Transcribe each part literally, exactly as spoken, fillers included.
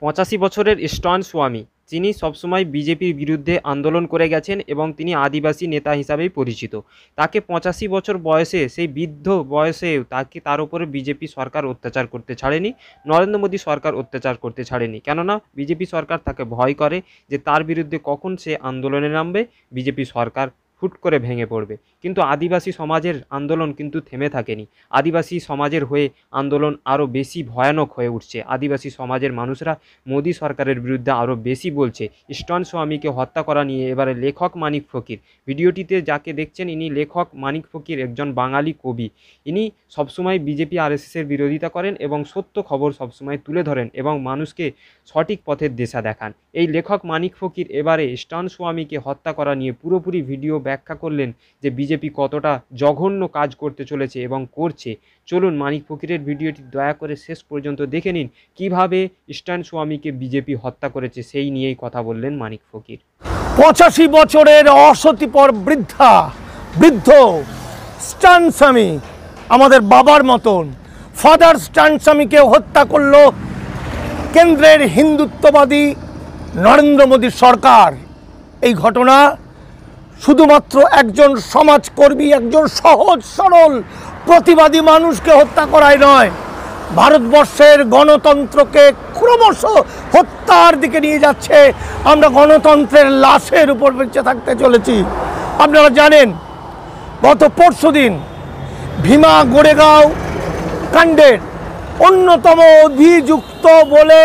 পঁচাশি বছরের স্টন স্বামী, যিনি সবসময় বিজেপির বিরুদ্ধে আন্দোলন করে গেছেন এবং তিনি আদিবাসী নেতা হিসাবেই পরিচিত। তাকে পঁচাশি বছর বয়সে, সেই বৃদ্ধ বয়সেও তাকে তার উপরে বিজেপি সরকার অত্যাচার করতে ছাড়েনি, নরেন্দ্র মোদী সরকার অত্যাচার করতে ছাড়েনি। কেননা বিজেপি সরকার তাকে ভয় করে যে তার বিরুদ্ধে কখন সে আন্দোলনে নামবে, বিজেপি সরকার হুট করে ভেঙে পড়বে। কিন্তু আদিবাসী সমাজের আন্দোলন কিন্তু থেমে থাকেনি। আদিবাসী সমাজের হয়ে আন্দোলন আরও বেশি ভয়ানক হয়ে উঠছে। আদিবাসী সমাজের মানুষরা মোদী সরকারের বিরুদ্ধে আরও বেশি বলছে। স্টন স্বামীকে হত্যা করা নিয়ে এবারে লেখক মানিক ফকির, ভিডিওটিতে যাকে দেখছেন ইনি লেখক মানিক ফকির, একজন বাঙালি কবি। ইনি সবসময় বিজেপি আরএসএসের বিরোধিতা করেন এবং সত্য খবর সবসময় তুলে ধরেন এবং মানুষকে সঠিক পথের দিশা দেখান। এই লেখক মানিক ফকির এবারে স্টন স্বামীকে হত্যা করা নিয়ে পুরোপুরি ভিডিও ব্যাখ্যা করলেন যে বিজেপি কতটা জঘন্য কাজ করতে চলেছে এবং করছে। চলুন মানিক ফকিরের ভিডিওটি দয়া করে শেষ পর্যন্ত দেখে নিন কিভাবে স্টন স্বামীকে বিজেপি হত্যা করেছে, সেই নিয়েই কথা বললেন মানিক ফকির। পঁচাশি বছরের অসতিপর বৃদ্ধা বৃদ্ধ স্টন স্বামী, আমাদের বাবার মতন ফাদার স্টন স্বামীকে হত্যা করল কেন্দ্রের হিন্দুত্ববাদী নরেন্দ্র মোদী সরকার। এই ঘটনা শুধুমাত্র একজন সমাজকর্মী, একজন সহজ সরল প্রতিবাদী মানুষকে হত্যা করাই নয়, ভারতবর্ষের গণতন্ত্রকে ক্রমশ হত্যার দিকে নিয়ে যাচ্ছে। আমরা গণতন্ত্রের লাশের উপর বেঁচে থাকতে চলেছি। আপনারা জানেন গত পরশু দিন ভীমা গোরেগাঁও কাণ্ডের অন্যতম অভিযুক্ত বলে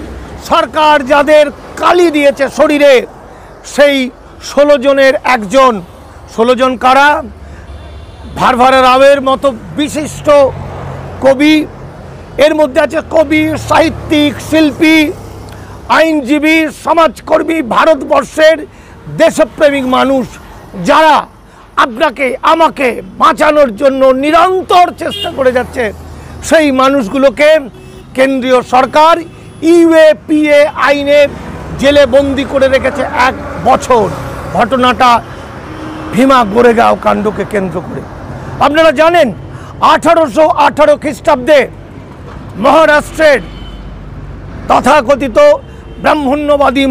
সরকার যাদের কালি দিয়েছে শরীরে, সেই ষোলো জনের একজন। ষোলো জন কারা? ভারভারা রাওয়ের মতো বিশিষ্ট কবি, এর মধ্যে আছে কবি, সাহিত্যিক, শিল্পী, আইনজীবী, সমাজকর্মী, ভারতবর্ষের দেশপ্রেমিক মানুষ যারা আপনাকে আমাকে বাঁচানোর জন্য নিরন্তর চেষ্টা করে যাচ্ছে। সেই মানুষগুলোকে কেন্দ্রীয় সরকার ইউএপিএ আইনে জেলে বন্দি করে রেখেছে এক বছর। ঘটনাটা ভীমা গোরেগাঁও কাণ্ডকে কেন্দ্র করে। আপনারা জানেন আঠারোশো আঠারো খ্রিস্টাব্দে মহারাষ্ট্রের তথাকথিত ব্রাহ্মণ্যবাদী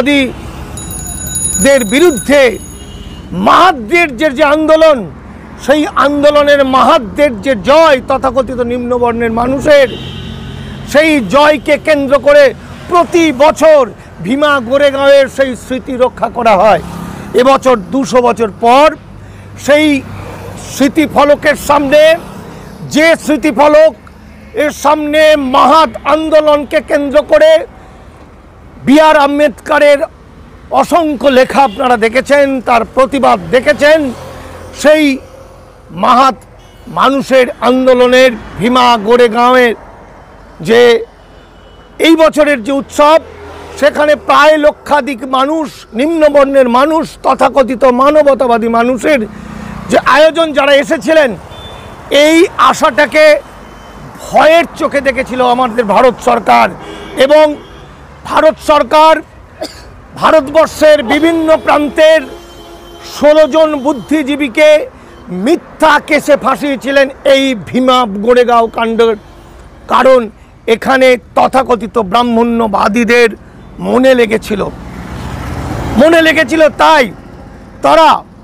মনুবাদীদের বিরুদ্ধে মাহাত্মের যে আন্দোলন, সেই আন্দোলনের মাহাত্মের যে জয় তথাকথিত নিম্নবর্ণের মানুষের, সেই জয়কে কেন্দ্র করে প্রতি বছর ভীমা গোরেগাঁওয়ের সেই স্মৃতি রক্ষা করা হয়। এবছর দুশো বছর পর সেই স্মৃতিফলকের সামনে, যে স্মৃতিফলক এর সামনে মাহাত আন্দোলনকে কেন্দ্র করে বি আর আম্বেদকরের অসংখ্য লেখা আপনারা দেখেছেন, তার প্রতিবাদ দেখেছেন, সেই মাহাত মানুষের আন্দোলনের ভীমা গোরেগাঁওয়ের যে এই বছরের যে উৎসব, সেখানে প্রায় লক্ষাধিক মানুষ, নিম্নবর্ণের মানুষ, তথাকথিত মানবতাবাদী মানুষের যে আয়োজন, যারা এসেছিলেন, এই আশাটাকে ভয়ের চোখে দেখেছিল আমাদের ভারত সরকার। এবং ভারত সরকার ভারতবর্ষের বিভিন্ন প্রান্তের ষোলো জন বুদ্ধিজীবীকে মিথ্যা কেসে ফাঁসিয়েছিলেন এই ভীমা গোরেগাঁও কাণ্ডের। কারণ এখানে তথাকথিত ব্রাহ্মণ্যবাদীদের মনে লেগেছিল মনে লেগেছিল তাই তারা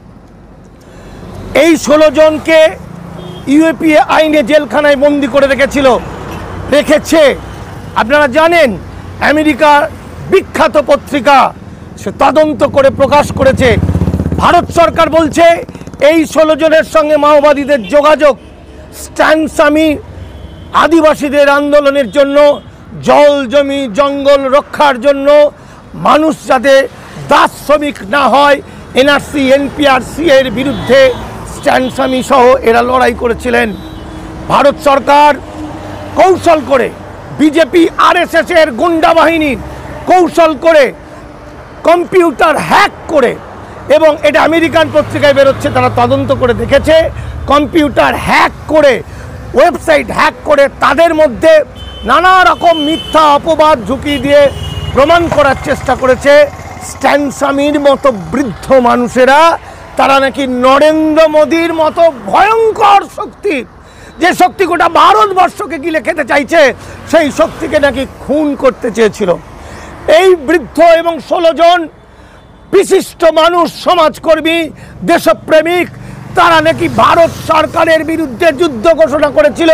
এই ষোলো জনকে ইউএপিএ আইনে জেলখানায় বন্দি করে রেখেছিল রেখেছে আপনারা জানেন, আমেরিকার বিখ্যাত পত্রিকা সে তদন্ত করে প্রকাশ করেছে। ভারত সরকার বলছে এই ষোলো জনের সঙ্গে মাওবাদীদের যোগাযোগ। স্টন স্বামী আদিবাসীদের আন্দোলনের জন্য, জল জমি জঙ্গল রক্ষার জন্য, মানুষ যাতে দাস শ্রমিক না হয়, এনআরসি এনপিআরসি এর বিরুদ্ধে স্টন স্বামী সহ এরা লড়াই করেছিলেন। ভারত সরকার কৌশল করে, বিজেপি আরএসএস এর গুন্ডা বাহিনীর কৌশল করে, কম্পিউটার হ্যাক করে, এবং এটা আমেরিকান পত্রিকায় বেরোচ্ছে, তারা তদন্ত করে দেখেছে, কম্পিউটার হ্যাক করে, ওয়েবসাইট হ্যাক করে তাদের মধ্যে নানা রকম মিথ্যা অপবাদ ঝুঁকি দিয়ে প্রমাণ করার চেষ্টা করেছে স্টন স্বামীর মতো বৃদ্ধ মানুষেরা তারা নাকি নরেন্দ্র মোদীর মতো ভয়ঙ্কর শক্তি, যে শক্তি গোটা ভারতবর্ষকে গিলে খেতে চাইছে, সেই শক্তিকে নাকি খুন করতে চেয়েছিল। এই বৃদ্ধ এবং ষোলো জন বিশিষ্ট মানুষ, সমাজকর্মী, দেশপ্রেমিক, তারা নাকি ভারত সরকারের বিরুদ্ধে যুদ্ধ ঘোষণা করেছিল।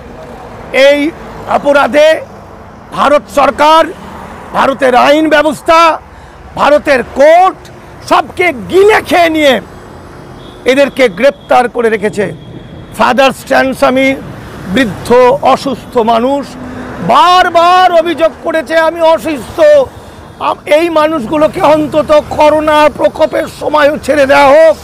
এই অপরাধে ভারত সরকার, ভারতের আইন ব্যবস্থা, ভারতের কোর্ট সবকে গিলে খেয়ে নিয়ে এদেরকে গ্রেপ্তার করে রেখেছে। ফাদার স্ট্যান স্বামী বৃদ্ধ অসুস্থ মানুষ বারবার অভিযোগ করেছে, আমি অসুস্থ। এই মানুষগুলোকে অন্তত করোনা প্রকোপের সময়ও ছেড়ে দেওয়া হোক।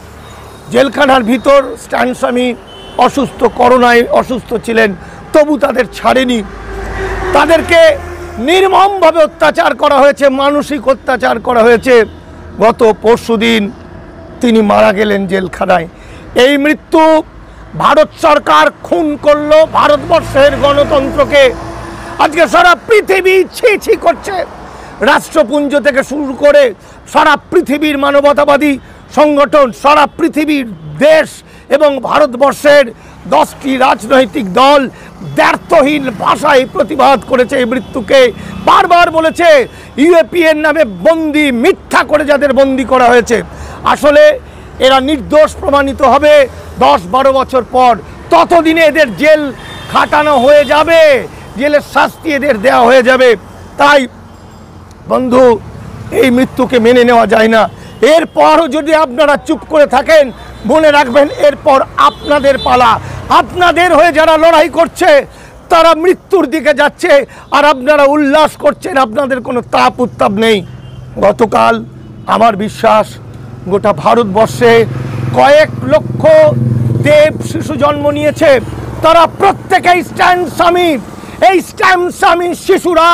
জেলখানার ভিতর স্ট্যান স্বামী অসুস্থ, করোনায় অসুস্থ ছিলেন, তবু তাদের ছাড়েনি। তাদেরকে নির্মমভাবে অত্যাচার করা হয়েছে, মানসিক অত্যাচার করা হয়েছে। গত পরশুদিন তিনি মারা গেলেন জেলখানায়। এই মৃত্যু ভারত সরকার খুন করলো ভারতবর্ষের গণতন্ত্রকে। আজকে সারা পৃথিবী ছি ছি করছে, রাষ্ট্রপুঞ্জ থেকে শুরু করে সারা পৃথিবীর মানবতাবাদী সংগঠন, সারা পৃথিবীর দেশ এবং ভারতবর্ষের দশটি রাজনৈতিক দল দ্ব্যর্থহীন ভাষায় প্রতিবাদ করেছে এই মৃত্যুকে। বারবার বলেছে ইউএপিএর নামে বন্দি, মিথ্যা করে যাদের বন্দি করা হয়েছে, আসলে এরা নির্দোষ প্রমাণিত হবে দশ বারো বছর পর। ততদিনে এদের জেল খাটানো হয়ে যাবে, জেলের শাস্তি এদের দেওয়া হয়ে যাবে। তাই বন্ধু, এই মৃত্যুকে মেনে নেওয়া যায় না। এরপরও যদি আপনারা চুপ করে থাকেন, মনে রাখবেন এরপর আপনাদের পালা। আপনাদের হয়ে যারা লড়াই করছে তারা মৃত্যুর দিকে যাচ্ছে, আর আপনারা উল্লাস করছেন, আপনাদের কোনো তাপ উত্তাপ নেই। গতকাল আমার বিশ্বাস গোটা ভারতবর্ষে কয়েক লক্ষ দেব শিশু জন্ম নিয়েছে, তারা প্রত্যেকেই স্ট্যান স্বামী। এই স্ট্যান স্বামী শিশুরা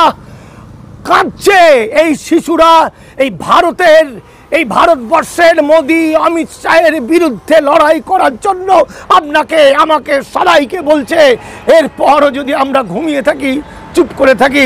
কাঁদছে, এই শিশুরা এই ভারতের, এই ভারতবর্ষের মোদি অমিত শাহের বিরুদ্ধে লড়াই করার জন্য আপনাকে, আমাকে, সবাইকে বলছে। এরপরও যদি আমরা ঘুমিয়ে থাকি, চুপ করে থাকি,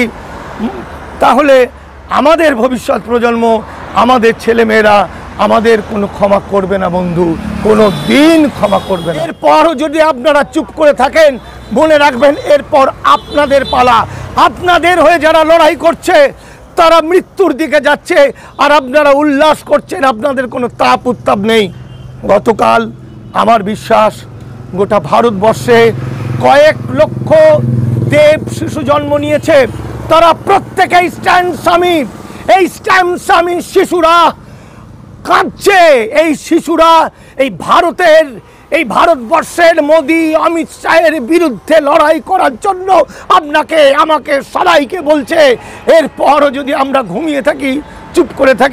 তাহলে আমাদের ভবিষ্যৎ প্রজন্ম, আমাদের ছেলেমেয়েরা আমাদের কোনো ক্ষমা করবে না বন্ধু, কোনো দিন ক্ষমা করবে না। এরপরও যদি আপনারা চুপ করে থাকেন, মনে রাখবেন এরপর আপনাদের পালা। আপনাদের হয়ে যারা লড়াই করছে তারা মৃত্যুর দিকে যাচ্ছে, আর আপনারা উল্লাস করছেন, আপনাদের কোনো তাপ উত্তাপ নেই। গতকাল আমার বিশ্বাস গোটা ভারতবর্ষে কয়েক লক্ষ দেব শিশু জন্ম নিয়েছে, তারা প্রত্যেকেই স্ট্যান স্বামী। এই স্ট্যান স্বামী শিশুরা কাঁদছে, এই শিশুরা এই ভারতের, এই ভারতবর্ষের মোদি অমিত শাহের বিরুদ্ধে লড়াই করার জন্য আপনাকে, আমাকে, সবাইকে বলছে। এরপরও যদি আমরা ঘুমিয়ে থাকি, চুপ করে থাকি,